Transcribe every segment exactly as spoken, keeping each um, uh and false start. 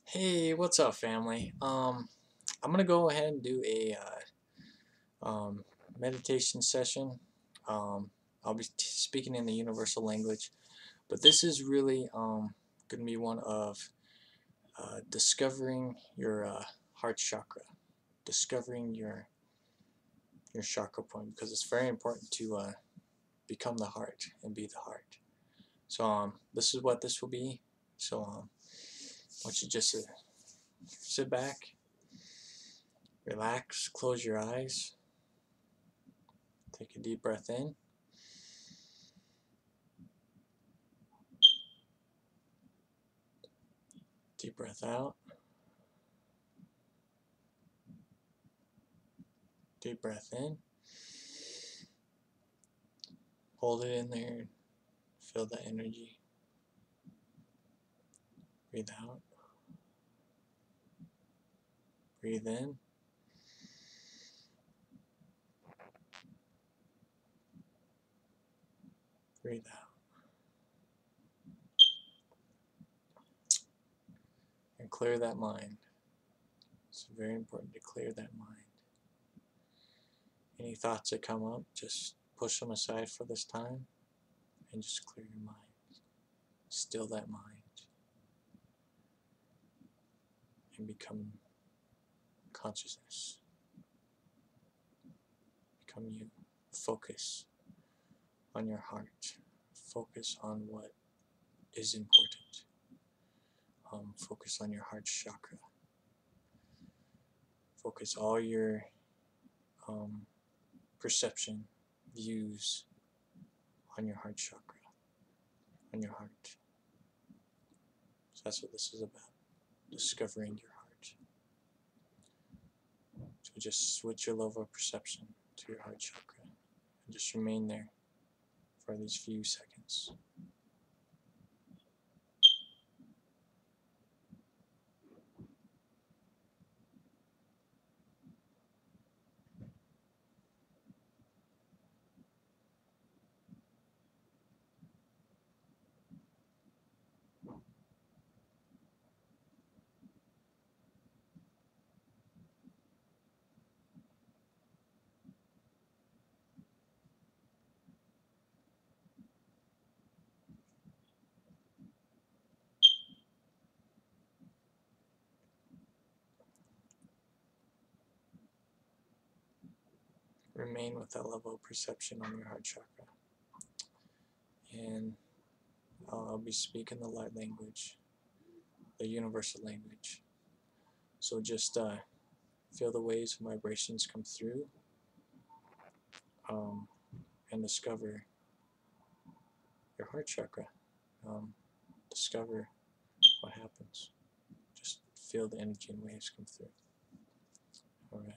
Hey, what's up, family? Um, I'm gonna go ahead and do a uh, um, meditation session. Um, I'll be t speaking in the universal language, but this is really um, gonna be one of uh, discovering your uh, heart chakra, discovering your your chakra point, because it's very important to uh, become the heart and be the heart. So um, this is what this will be. So um, I want you just to sit back, relax, close your eyes. Take a deep breath in. Deep breath out. Deep breath in. Hold it in there. Feel the energy. Breathe out. Breathe in. Breathe out. And clear that mind. It's very important to clear that mind. Any thoughts that come up, just push them aside for this time and just clear your mind. Still that mind. And become consciousness. Become you. Focus on your heart. Focus on what is important. Um, focus on your heart chakra. Focus all your um, perception, views on your heart chakra, on your heart. So that's what this is about, discovering your heart. So just switch your level of perception to your heart chakra and just remain there for these few seconds. Remain with that level of perception on your heart chakra. And I'll be speaking the light language, the universal language. So just uh, feel the waves and vibrations come through um, and discover your heart chakra. Um, discover what happens. Just feel the energy and waves come through. Alright.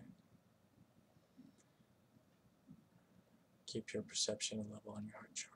Keep your perception level on your heart chakra.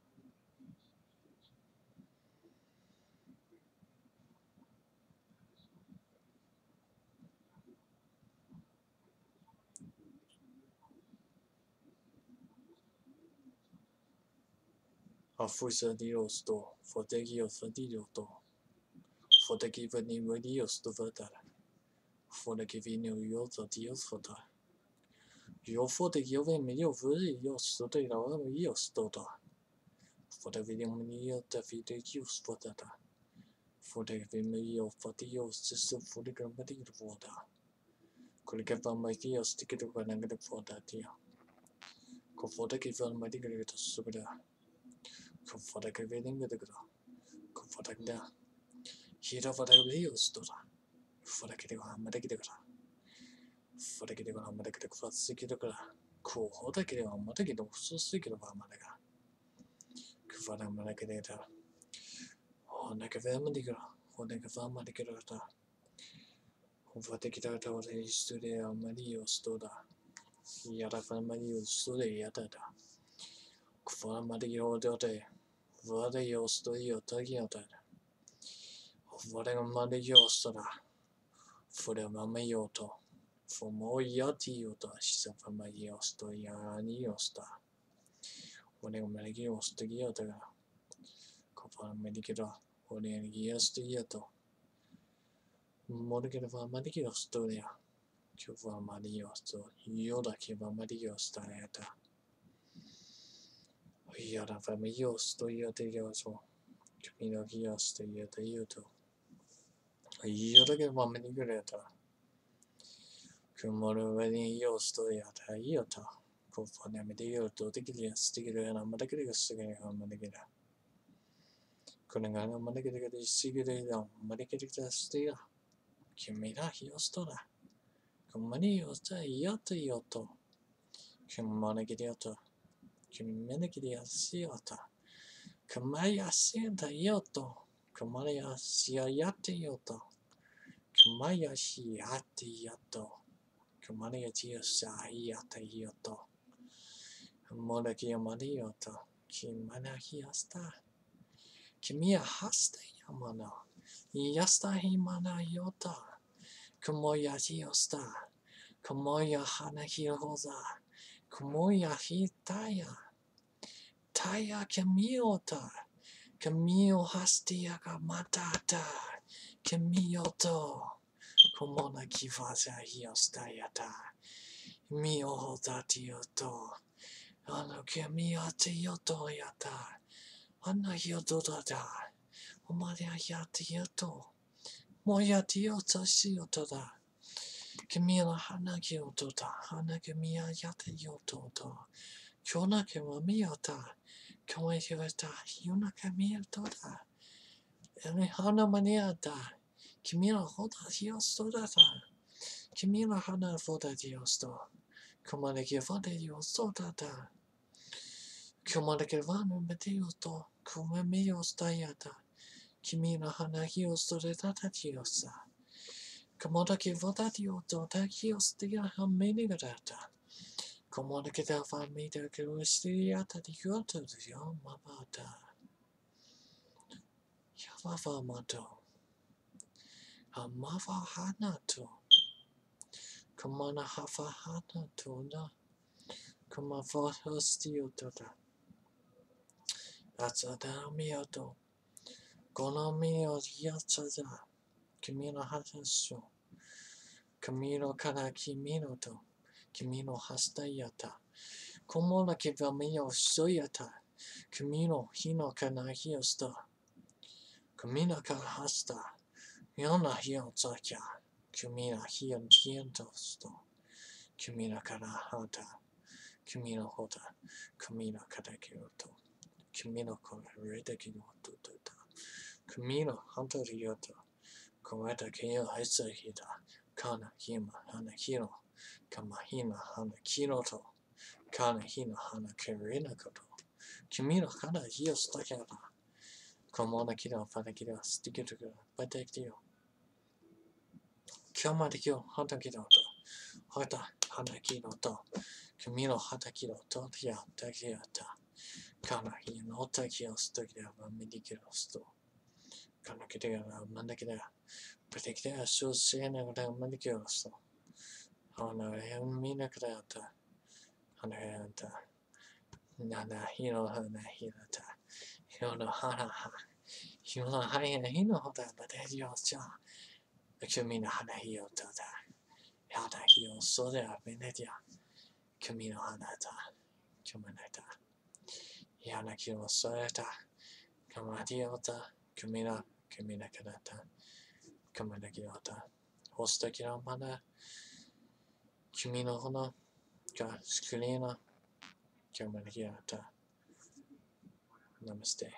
Afusa Dios do, Fotegios Dios do, Fotegivani Dios do Verdara, Fotegivino Yosa Dios Fota. Yo Fotegivin Mio Dios do de la Dios do da. Fotegivino Davide Dios Fotata. Fotegivino Fatios, Sister Fotegramati Voda. Could my Dios ticket of an negative for that year. Cofotegivan my degree to Subida. Cofotegiving with the girl. Cofotagda. Hira Fotegivos do da. Fotegiving Madagida. Fotegiving Madagida for Sikida. Cool Hotegiving Madagido, so sick of Madaga. Kufana Madagada. Oh, Nakavamadiga. Oh, Nakavamadiga. Fotegida to the studio Mario Stoda. Yada Mario Studio Yada. Kufana Madio Dote. Vada yo studio Tagiota. Vada Madio Stoda. For the Mamayoto. For more yati yota, she's a Famayo Stoya Niosta. When a Malagio Stogiota. Copa Medicata. Or the Years to Yato. Morgava Madios Doria, Cuva Madios, Yoda Kiva Madios Dieta. Yada Famios to Yoteoso, Camino Gios to Yoto. Yoda Kiva Manigureta. Kumoro Veni Yos to Yata Yota. Kofanamidio to the Gilias, Tigger and Amadagrius again on Madigida. Kunangana Madigida Sigurd, Madigida Stia. Kimira Hiostora. Kumani Yosta Yota Yoto. Kumanagidioto. Kumanagidia Siota. Kamaya Santa Yoto. Kamaya Siayati Yoto. Kamaya Shiati Yoto. Kamaya Tiosa Yata Yoto. Monakia Maniota. Kimana Hiasta. Kimia Hasta Yamana. Yasta Himana Yota. Kamoya Hiosta. Kamoya Hana Hiroza. Kamoya Hitaya. Taya Kamiota. Camille Hastiaka Matata. Camioto. Komona Kivasa Hiostayata. Mio Hotatioto. Ano Kamiata Yoto Yata. Anna Yotota. Omaria Yatioto. Moyatiota Siotoda. Camila Hana Kyotota. Hana Camia Yata Yototo. Kona Kamamiota. Kawaiota. Yuna Kamiotota. Hana Maniata. Camila Hota Hiostodata. Camila Hana Foda Diosto. Comanda Giovanna Diostodata. Comanda Giovanna Medioto. Comamio Stayata. Camila Hana Hiostodata Diosa. Comanda Giovanna Dioto. Takiostia Haminigata. Comanda Gidava Mida Girustiata Dioto. Yamabata. Yavava Mato. Amava Hanato. Kamana Hafa Hanatona. Kamava Hostiotota. That's a damioto. Gonomio Yatsaza. Camino Hatasu. Camino Kanaki Minoto. Camino Hastayata. Komona Kivamio Soyata. Camino Hino Kanahiosta. Camino Kahasta. Yona Hiotsaka. Camina Hion Tientosto. Camina Kanahata. Camino Hota. Camino Katakiroto. Camino Redakinoto. Camino Hunter Ryoto. Kometa Kyo Hitsahita. Kana Hima Hana Kino. Kamahina Hana Kinoto. Kana Hina Hana Karina Koto. Camino Hana Hiostakata. Komona Kino Fanakira Stikituka. Patekio. Kyomatikyo Hanta Kinoto. Hata Hana Kinoto. Camino Hata Kinoto. Tia Takiata. Kana Hinota Kiostokia Medikirosto. Kana Kitia Mandakida. Patekida Susena Mandikiosto. Hana Mina Krata. Hanayanta. Nana Hino Hana Hinata. Hino Hana. Hino Hana Hino Hota. But as you saw. Camino Hana Hiota. Hata Hio Soda Venetia. Camino Hanata. Cumanata. Yana Kino Soeta. Kamatiota. Camina. Camina Kanata. Kamana Kiota. Hosta Kiramana. Camino Hono. Ka Skulina. Kamana Kiota. Namaste.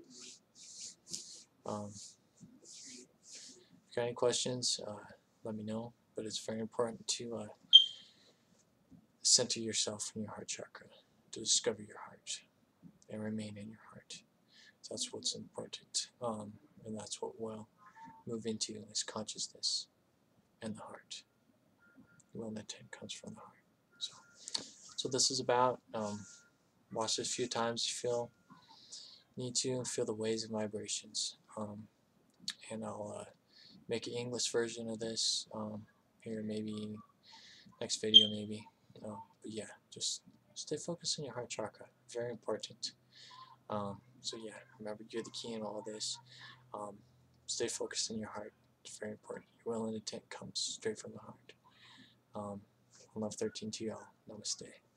Um, if you got any questions, uh, let me know. But it's very important to uh, center yourself in your heart chakra, to discover your heart, and remain in your heart. So that's what's important, um, and that's what we'll move into is consciousness and the heart. The will intent comes from the heart. So, so this is about. Um, watch this a few times. You feel need to feel the waves and vibrations, um, and I'll uh, make an English version of this. Um, here maybe next video maybe uh, but yeah, just stay focused on your heart chakra, very important. Um, so yeah, remember you're the key in all of this. Um, stay focused in your heart, It's very important. Your will and intent comes straight from the heart. Um, love thirteen to y'all. Namaste.